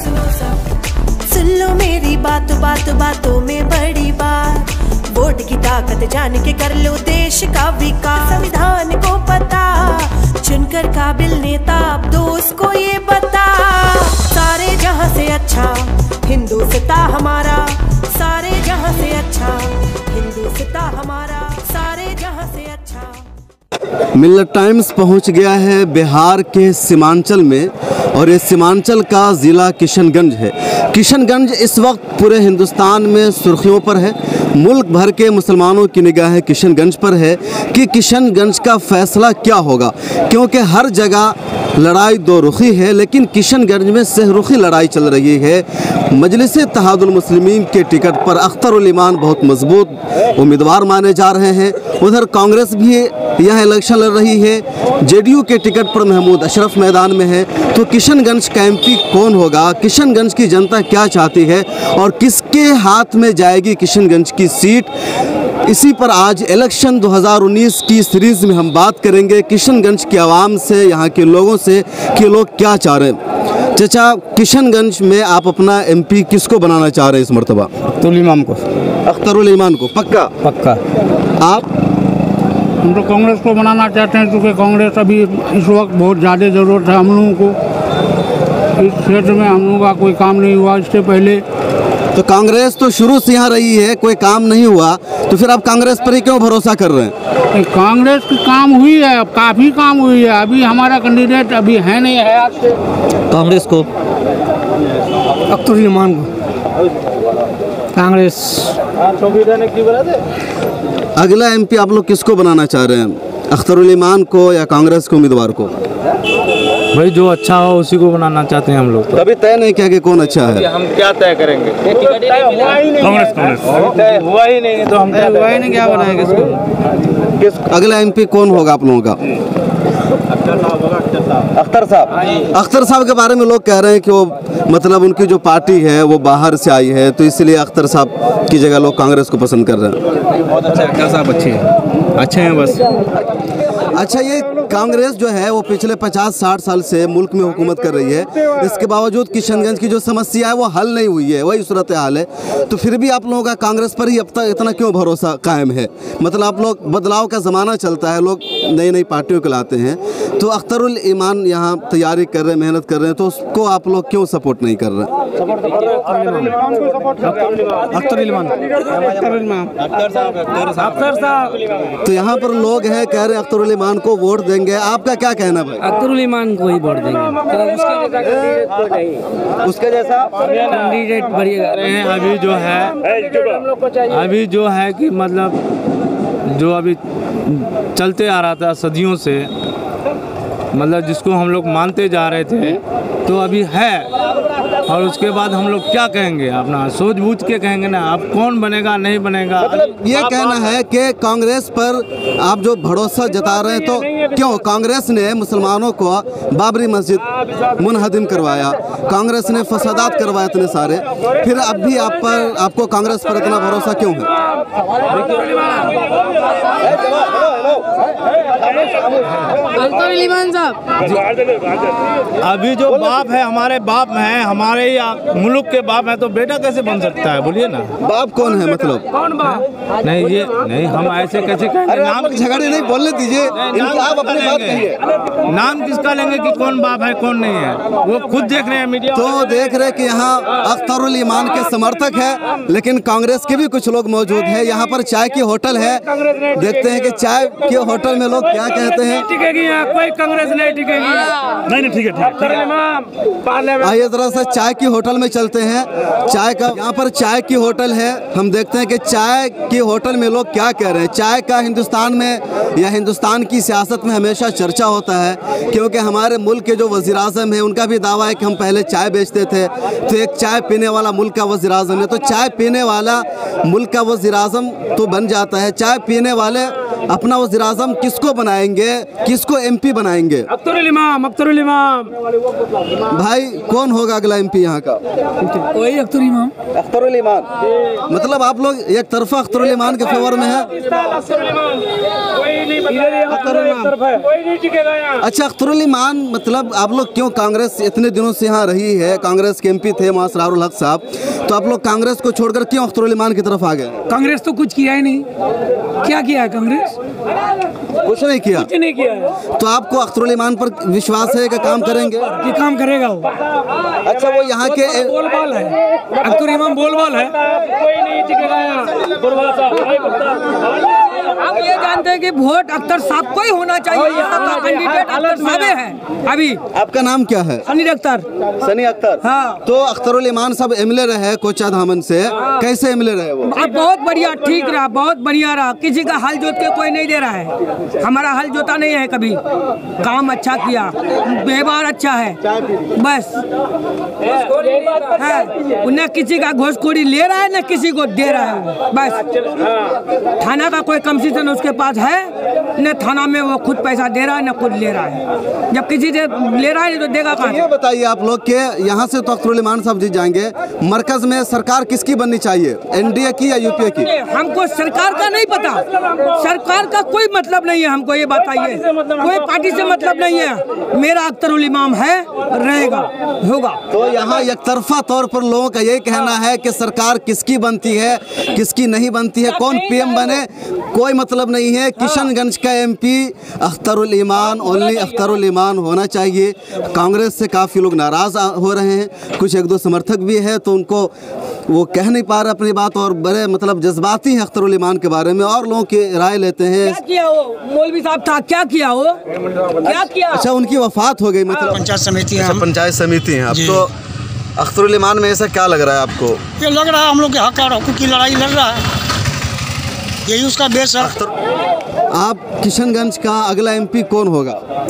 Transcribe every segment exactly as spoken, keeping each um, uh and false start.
सुन लो मेरी बात बात बातों में बड़ी बात, वोट की ताकत जान के कर लो देश का विकास। संविधान को पता चुनकर काबिल नेता अब दोस्त को ये बता, सारे जहां से अच्छा हिंदुस्तान हमारा, सारे जहां से अच्छा हिंदुस्तान हमारा, सारे जहां से अच्छा। मिल्लत टाइम्स पहुंच गया है बिहार के सीमांचल में, और ये सीमांचल का ज़िला किशनगंज है। किशनगंज इस वक्त पूरे हिंदुस्तान में सुर्खियों पर है। मुल्क भर के मुसलमानों की निगाहें किशनगंज पर है कि किशनगंज का फैसला क्या होगा, क्योंकि हर जगह लड़ाई दो रुखी है, लेकिन किशनगंज में सहरुखी लड़ाई चल रही है। मजलिस इत्तेहादुल मुस्लिमीन के टिकट पर अख्तरुल ईमान बहुत मजबूत उम्मीदवार माने जा रहे हैं। उधर कांग्रेस भी यहाँ इलेक्शन लड़ रही है। जेडीयू के टिकट पर महमूद अशरफ मैदान में है। तो किशनगंज का एमपी कौन होगा, किशनगंज की जनता क्या चाहती है और किसके हाथ में जाएगी किशनगंज की सीट, इसी पर आज इलेक्शन दो हज़ार उन्नीस की सीरीज़ में हम बात करेंगे किशनगंज की आवाम से, यहाँ के लोगों से कि लोग क्या चाह रहे हैं। चाचा, किशनगंज में आप अपना एमपी किसको बनाना चाह रहे हैं इस मरतबा? अख्तरुल ईमान को। अख्तरुल ईमान को पक्का? पक्का। आप? हम तो कांग्रेस को बनाना चाहते हैं, क्योंकि कांग्रेस अभी इस वक्त बहुत ज़्यादा ज़रूरत है हम लोगों को। इस क्षेत्र में हम लोगों का कोई काम नहीं हुआ इससे पहले। तो कांग्रेस तो शुरू से यहाँ रही है, कोई काम नहीं हुआ, तो फिर आप कांग्रेस पर ही क्यों भरोसा कर रहे हैं? कांग्रेस की काम हुई है, अब काफ़ी काम हुई है। अभी हमारा कैंडिडेट अभी है नहीं है आज से। कांग्रेस को। अख्तरुल ईमान को। कांग्रेस। अगला एमपी आप लोग किसको बनाना चाह रहे हैं, अख्तरुल ईमान को या कांग्रेस के उम्मीदवार को? भाई जो अच्छा हो उसी को बनाना चाहते हैं हम लोग। तो कभी तय नहीं किया कि कौन अच्छा है? हम क्या तय करेंगे? कांग्रेस कांग्रेस हुआ ही नहीं तो हम हुआ ही नहीं, क्या बनाएंगे इसको? किस अगला एमपी कौन होगा आप लोगों का? अख्तर साहब। अख्तर साहब के बारे में लोग कह रहे हैं कि वो मतलब उनकी जो पार्टी है वो बाहर से आई है, तो इसलिए अख्तर साहब की जगह लोग कांग्रेस को पसंद कर रहे हैं। बहुत अच्छा अख्तर साहब अच्छे हैं, अच्छे हैं बस। अच्छा, ये कांग्रेस जो है वो पिछले पचास साठ साल से मुल्क में हुकूमत कर रही है, इसके बावजूद किशनगंज की जो समस्या है वो हल नहीं हुई है, वही सूरत हाल है। तो फिर भी आप लोगों का कांग्रेस पर ही अब तक इतना क्यों भरोसा कायम है? मतलब आप लोग, बदलाव का ज़माना चलता है, लोग नई नई पार्टियों को लाते हैं, तो अख्तरुल ईमान यहाँ तैयारी कर रहे हैं, मेहनत कर रहे हैं, तो उसको आप लोग क्यों सपोर्ट नहीं कर रहे? तो यहाँ पर लोग हैं कह रहे हैं अख्तरुल ईमान को वोट देंगे, आपका क्या कहना भाई? अख्तरुल ईमान को ही वोट देंगे। उसके जैसा कैंडिडेट बढ़िया हैं। अभी जो है अभी जो है कि मतलब जो अभी चलते आ रहा था सदियों से, मतलब जिसको हम लोग मानते जा रहे थे, तो अभी है। और उसके बाद हम लोग क्या कहेंगे, अपना सोच बूझ के कहेंगे ना, अब कौन बनेगा नहीं बनेगा। ये कहना है कि कांग्रेस पर आप जो भरोसा जता रहे हैं, तो क्यों कांग्रेस ने मुसलमानों को बाबरी मस्जिद मुनहदिम करवाया, कांग्रेस ने फसादात करवाए इतने सारे, फिर अब भी आप पर आपको कांग्रेस पर इतना भरोसा क्यों है? अभी जो बाप है, हमारे बाप हैं, हमारे मुल्क के बाप हैं, तो बेटा कैसे बन सकता है, बोलिए ना। बाप कौन है मतलब? कौन बाप? नहीं ये नहीं, हम ऐसे कैसे कहेंगे? नाम की झगड़े नहीं बोलने दीजिए, आप अपनी बात कहिए। नाम किसका लेंगे कि कौन बाप है कौन नहीं है, वो खुद देख रहे हैं मीडिया। तो देख रहे कि यहाँ अख्तरुल ईमान के समर्थक है, लेकिन कांग्रेस के भी कुछ लोग मौजूद हैं। यहाँ पर चाय की होटल है, देखते हैं कि चाय के होटल में लोग क्या कहते हैं। टिकेगी यहाँ कोई कांग्रेस नहीं टिकेगी। नहीं नहीं ठीक है ठीक। आइए जरा सा चाय की होटल में चलते हैं। चाय का यहाँ पर चाय की होटल है, हम देखते हैं कि चाय की होटल में लोग क्या कह रहे हैं। चाय का हिंदुस्तान में या हिंदुस्तान की सियासत में हमेशा चर्चा होता है, क्योंकि हमारे मुल्क के जो वज़ीर आज़म है उनका भी दावा है कि हम पहले चाय बेचते थे, तो एक चाय पीने वाला मुल्क का वज़ीर आज़म है, तो चाय पीने वाला मुल्क का वज़ीर आज़म तो बन जाता है। चाय पीने वाले अपना वज़ीर आज़म किसको बनाएंगे, किसको एमपी बनाएंगे? अख्तरुल इमाम, अख्तरुल इमाम। भाई कौन होगा अगला एमपी यहाँ का? वही अख्तरुल इमाम। अख्तरुल ईमान। मतलब आप लोग एक तरफा अख्तरुल ईमान के फेवर में है? अच्छा, अख्तरुल ईमान मतलब आप लोग क्यों, कांग्रेस इतने दिनों से यहाँ रही है, कांग्रेस के एमपी थे वहाँ असरारुल हक साहब, तो आप लोग कांग्रेस को छोड़कर क्यों अख्तरुल ईमान की तरफ आ गए? कांग्रेस तो कुछ किया ही नहीं। क्या किया है कांग्रेस? कुछ नहीं किया। कुछ नहीं किया है। तो आपको अख्तरुल ईमान पर विश्वास है कि काम करेंगे? कि काम करेगा वो। अच्छा, वो यहाँ के बोलबाल है, अख्तरुल इमाम बोलबाल है। कोई नहीं टिकेगा यहाँ। आप ये जानते हैं कि वोट अख्तर साहब को ही होना चाहिए। यहाँ का कैंडिडेट अख्तर साहब है। अभी आपका नाम क्या है? सनी अख्तर। सनी अख्तर। हाँ। तो अख्तरुल ईमान सब एमएलए रहे कोचा धामन से, कैसे एमएलए रहे वो? अब बहुत बढ़िया, ठीक रहा, बहुत बढ़िया रहा। किसी का हल जोत के कोई नहीं दे रहा है। हमारा हल जोता नहीं है कभी। काम अच्छा किया, व्यवहार अच्छा है, बस है। न किसी का घूसखोरी ले रहा है न किसी को दे रहा है, बस। थाना का कोई कमीशन उसके पास है न, थाना में वो खुद पैसा दे रहा है न खुद ले रहा है। जब किसी से ले रहा है तो देगा कहाँ? ये बताइए आप लोग के यहाँ से तो अख्तरुल ईमान साहब जीत जाएंगे, मरकज में सरकार किसकी बननी चाहिए, एनडीए की या यूपीए की? हमको सरकार का नहीं पता, सरकार का कोई मतलब नहीं है हमको, ये बताइए। कोई पार्टी से मतलब नहीं है। मेरा अख्तरुल इमाम है, रहेगा, होगा। तो यहाँ एक तरफा तौर पर लोगों का यही कहना है कि सरकार किसकी बनती है, किसकी नहीं बनती है, कौन पीएम बने, कोई मतलब नहीं है। किशनगंज का एमपी अख्तरुल ईमान, ओनली अख्तरुल ईमान होना चाहिए। कांग्रेस से काफ़ी लोग नाराज़ हो रहे हैं, कुछ एक दो समर्थक भी है, तो उनको वो कह नहीं पा रहे अपनी बात, और बड़े मतलब जज्बाती हैं अख्तरुल ईमान के बारे में, और लोगों की राय लेते हैं। क्या किया वो मौलवी साहब था, क्या किया वो, क्या किया? अच्छा, उनकी वफात हो गई मतलब? पंचायत समिति है। अच्छा, पंचायत समिति है आप। तो अख्तरुल ईमान में ऐसा क्या लग रहा है आपको? ये लग रहा है हम लोग के हक और हकूक़ की लड़ाई लड़ रहा है, यही उसका बेस है। आप किशनगंज का अगला एमपी कौन होगा?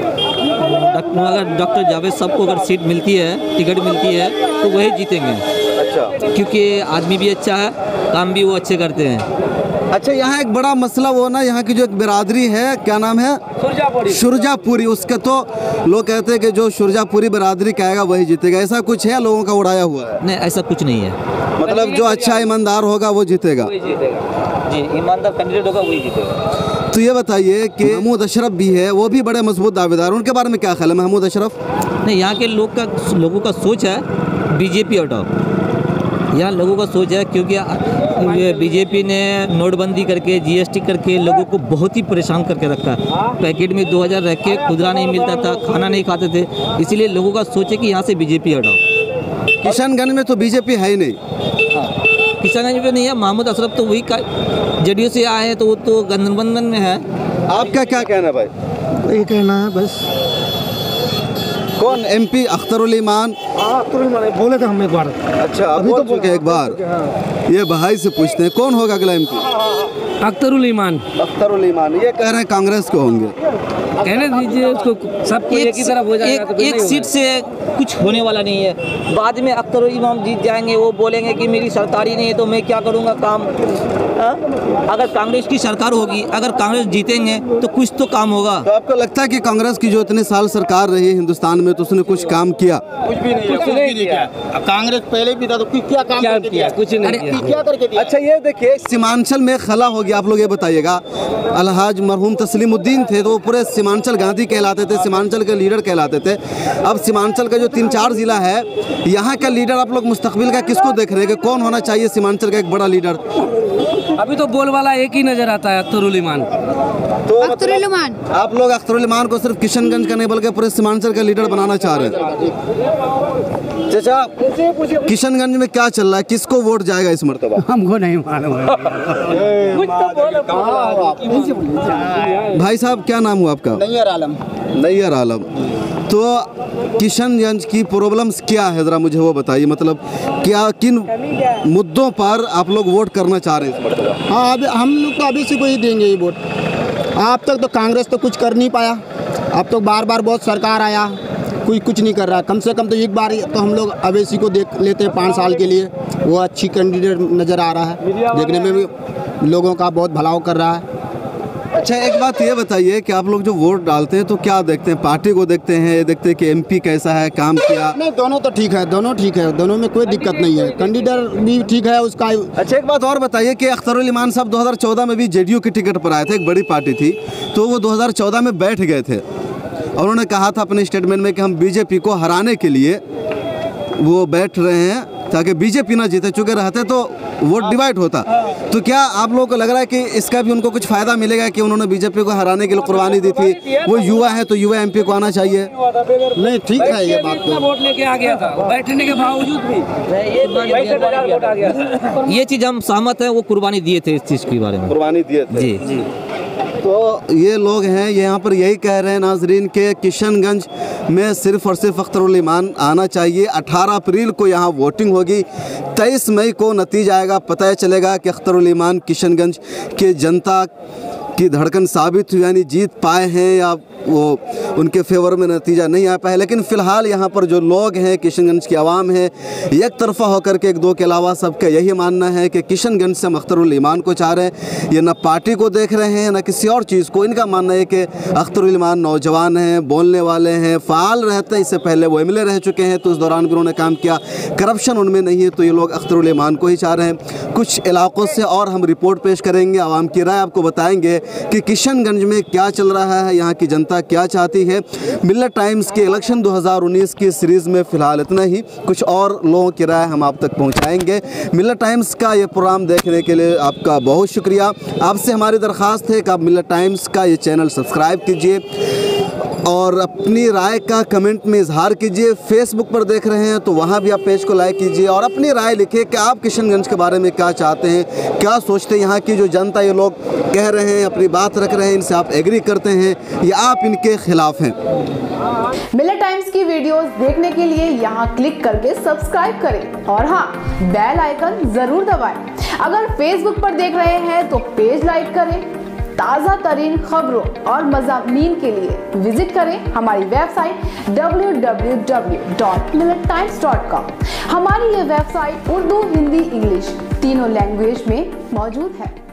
अगर डॉक्टर जावेद साहब को अगर सीट मिलती है, टिकट मिलती है, तो वही जीतेंगे। अच्छा, क्योंकि आदमी भी अच्छा है, काम भी वो अच्छे करते हैं। अच्छा, यहाँ एक बड़ा मसला वो ना, यहाँ की जो एक बिरादरी है, क्या नाम है? शुरजापुरी। उसका तो लोग कहते हैं कि जो शुरजापुरी बिरादरी का आएगा वही जीतेगा, ऐसा कुछ है? लोगों का उड़ाया हुआ है? नहीं, ऐसा कुछ नहीं है। मतलब जो अच्छा ईमानदार होगा वो जीतेगा? जी, ईमानदार कैंडिडेट होगा वही जीतेगा। तो ये बताइए कि महमूद अशरफ भी है, वो भी बड़े मजबूत दावेदार, उनके बारे में क्या ख्याल है? महमूद अशरफ नहीं, यहाँ के लोग का लोगों का सोच है बीजेपी हटाओ। यहाँ लोगों का सोच है, क्योंकि बीजेपी ने नोटबंदी करके, जीएसटी करके लोगों को बहुत ही परेशान करके रखा है। पैकेट में दो हज़ार रख के खुदरा नहीं मिलता था, खाना नहीं खाते थे, इसीलिए लोगों का सोच है कि यहाँ से बीजेपी हटाओ। किशनगंज में तो बीजेपी है ही नहीं। किशनगंज में नहीं है। महमूद अशरफ तो वही जेडीयू से आए हैं, तो वो तो गठबंधन में है। आपका क्या कहना भाई? यही कहना है बस। कौन एमपी? अख्तरुल ईमान। अख्तरुल ईमान बोले थे हम एक बार। अच्छा, अभी तो चुके एक बार। ये भाई से पूछते हैं कौन होगा अगला एमपी? अख्तरुल ईमान। अख्तरुल ईमान। ये कह रहे हैं कांग्रेस को होंगे। कहने दीजिए उसको, सबको एक ही तरफ हो जाएगा। एक, एक सीट से कुछ होने वाला नहीं है। बाद में अख्तरुल इमाम जीत जाएंगे, वो बोलेंगे कि मेरी सरकार ही नहीं है तो मैं क्या करूँगा काम। आ? अगर कांग्रेस की सरकार होगी, अगर कांग्रेस जीतेंगे तो कुछ तो काम होगा। तो आपको लगता है कि कांग्रेस की जो इतने साल सरकार रही है हिंदुस्तान में, तो उसने कुछ काम किया? कुछ भी नहीं, कुछ नहीं किया। कांग्रेस पहले भी था तो क्या काम क्या किया? कुछ नहीं किया। क्या करके दिया? अच्छा, ये देखिए सीमांचल में खला हो गया। आप लोग ये बताइएगा, अलहाज मरहूम तस्लीमुद्दीन थे तो वो पूरे सीमांचल गांधी कहलाते थे, सीमांचल के लीडर कहलाते थे। अब सीमांचल का जो तीन चार जिला है, यहाँ का लीडर आप लोग मुस्तकबिल का किसको देख रहे हैं कि कौन होना चाहिए सीमांचल का एक बड़ा लीडर? अभी तो बोल वाला एक ही नजर आता है, अख्तरुल ईमान। तो अख्तरुल ईमान आप लोग अख्तरुल ईमान को सिर्फ किशनगंज का नहीं बल्कि पूरे सीमांचल का लीडर बनाना चाह रहे हैं। चाचा, किशनगंज में क्या चल रहा है, किसको वोट जाएगा इस मरतबा? हमको नहीं मालूम है। भाई साहब, क्या नाम हुआ आपका? नैयर आलम। नैयर आलम। तो किशनगंज की प्रॉब्लम्स क्या है, ज़रा मुझे वो बताइए। मतलब क्या, किन मुद्दों पर आप लोग वोट करना चाह रहे हैं? हाँ, अभी हम लोग तो अभी से को ही देंगे ये वोट। अब तक तो कांग्रेस तो कुछ कर नहीं पाया, अब तो बार बार बहुत सरकार आया, कोई कुछ नहीं कर रहा। कम से कम तो एक बार तो हम लोग अवैसी को देख लेते हैं पाँच साल के लिए, वो अच्छी कैंडिडेट नज़र आ रहा है, देखने में भी लोगों का बहुत भलाव कर रहा है। अच्छा, एक बात ये बताइए कि आप लोग जो वोट डालते हैं तो क्या देखते हैं? पार्टी को देखते हैं, ये देखते हैं कि एमपी कैसा है, काम किया? नहीं, दोनों तो ठीक है, दोनों ठीक है, दोनों में कोई दिक्कत नहीं है। कैंडिडेट भी ठीक है उसका। अच्छा, एक बात और बताइए कि अख्तरुल ईमान साहब दो हज़ार चौदह में भी जेडीयू की टिकट पर आए थे, एक बड़ी पार्टी थी, तो वो दो हज़ार चौदह में बैठ गए थे और उन्होंने कहा था अपने स्टेटमेंट में कि हम बीजेपी को हराने के लिए वो बैठ रहे हैं ताकि बीजेपी ना जीते, चुके रहते तो वोट डिवाइड होता। तो क्या आप लोगों को लग रहा है कि इसका भी उनको कुछ फायदा मिलेगा कि उन्होंने बीजेपी को हराने के लिए कुर्बानी दी थी? वो युवा है तो युवा एमपी को आना चाहिए। नहीं, ठीक है ये बात तो। वोट लेके आ गया था, बैठने के बावजूद भी ये चीज़ हम सहमत हैं, वो कुर्बानी दिए थे इस चीज़ के बारे में, कुर्बानी दिए थे। जी जी। तो ये लोग हैं यहाँ पर यही कह रहे हैं नाजरीन के किशनगंज में सिर्फ और सिर्फ अख्तरुल ईमान आना चाहिए। अठारह अप्रैल को यहाँ वोटिंग होगी, तेईस मई को नतीजा आएगा, पता चलेगा कि अख्तरुल ईमान किशनगंज के जनता की धड़कन साबित हुई, यानी जीत पाए हैं या वो उनके फेवर में नतीजा नहीं आ पाया। लेकिन फ़िलहाल यहाँ पर जो लोग हैं, किशनगंज की आवाम है, एक तरफा होकर के एक दो के अलावा सबका यही मानना है कि किशनगंज से हम अख्तरुल ईमान को चाह रहे हैं। ये न पार्टी को देख रहे हैं न किसी और चीज़ को। इनका मानना है कि अख्तरुल ईमान नौजवान हैं, बोलने वाले हैं, फ़ाल रहते हैं। इससे पहले वो एम एल ए रह चुके हैं तो उस दौरान भी उन्होंने काम किया, करप्शन उनमें नहीं है, तो ये लोग अख्तरुल ईमान को ही चाह रहे हैं। कुछ इलाकों से और हम रिपोर्ट पेश करेंगे, आवाम की राय आपको बताएंगे कि किशनगंज में क्या चल रहा है, यहाँ की जनता क्या चाहती है। मिलत टाइम्स के इलेक्शन दो हज़ार उन्नीस की सीरीज़ में फ़िलहाल इतना ही, कुछ और लोगों की राय हम आप तक पहुँचाएँगे। मिलत टाइम्स का ये प्रोग्राम देखने के लिए आपका बहुत शुक्रिया। आपसे हमारी दरख्वास्त है कि आप मिलत टाइम्स का ये चैनल सब्सक्राइब कीजिए और अपनी राय का कमेंट में इजहार कीजिए। फेसबुक पर देख रहे हैं तो वहाँ भी आप पेज को लाइक कीजिए और अपनी राय लिखिए कि आप किशनगंज के बारे में क्या चाहते हैं, क्या सोचते हैं। यहाँ की जो जनता, ये लोग कह रहे हैं, अपनी बात रख रहे हैं, इनसे आप एग्री करते हैं या आप इनके खिलाफ हैं। मिलत टाइम्स की वीडियोस देखने के लिए यहाँ क्लिक करके सब्सक्राइब करें और हाँ, बेल आइकन जरूर दबाएं। अगर फेसबुक पर देख रहे हैं तो पेज लाइक करें। ताज़ा तरीन खबरों और मज़ामीन के लिए विजिट करें हमारी website W W W dot Millat Times dot com. हमारी ये वेबसाइट उर्दू, हिंदी, इंग्लिश तीनों लैंग्वेज में मौजूद है।